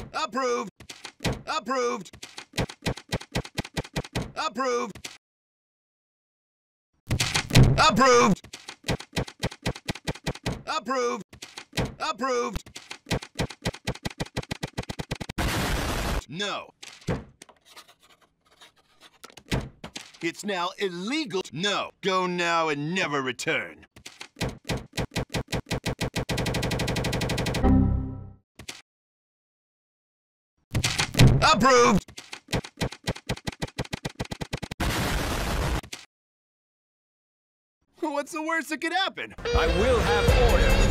Approved. Approved. Approved. Approved. Approved. Approved. No. It's now illegal. No. Go now and never return. Approved! What's the worst that could happen? I will have order.